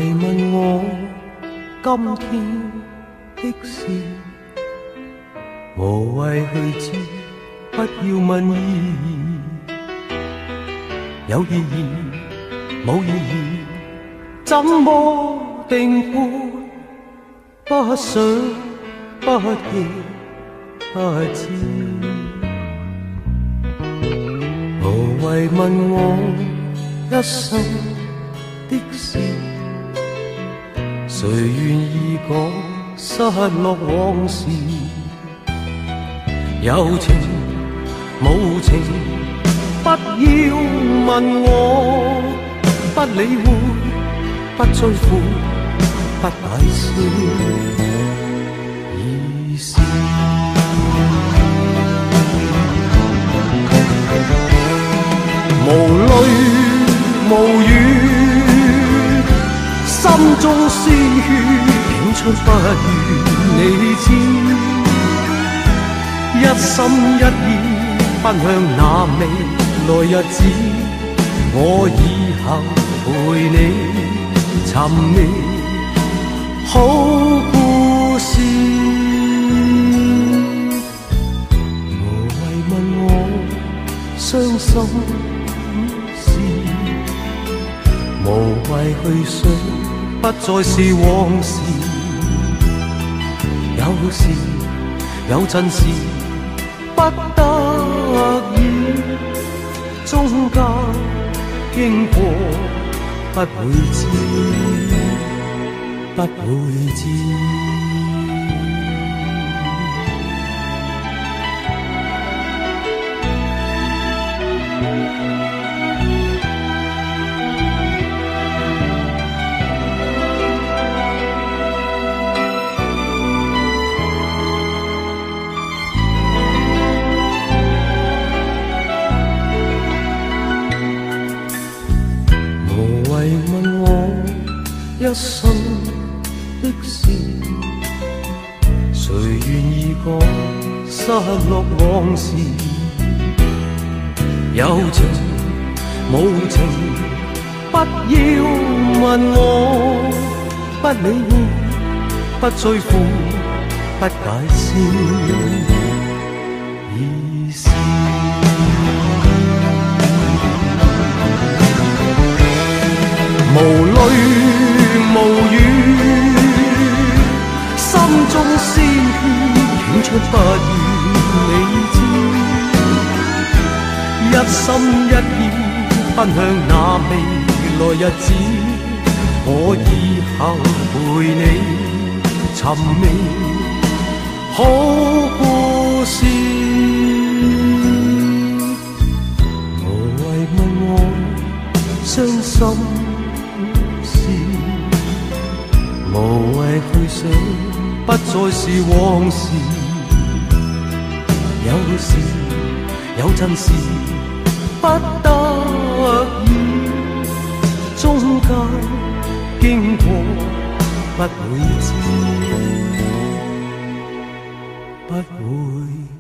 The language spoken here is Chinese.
謂問我今天的事，無謂去知，不要問意義，有意義冇意義，怎麼定判？不想不記不知，無謂問我一生的事，誰願意講失落往事？有情無情，不要問我，不理會，不追悔，不解釋意思。無淚無語，心中鮮血竟出不願你知，一心一意奔向那未來日子，我以後陪你尋覓好故事。無謂問我傷心事，無謂去想不再是往事。有時有陣時不得已，中間經過不會知，不會知。問我一生的事，誰願意講失落往事？有情無情，不要問我，不理會，不追悔，不解釋意思。無淚無語，心中鮮血湧出不願你知，一心一意奔向那未來日子，我以後陪你尋覓好故事。無謂問我傷心，無謂去想，不再是往事。有時有陣時不得已，中間經過不會知，不會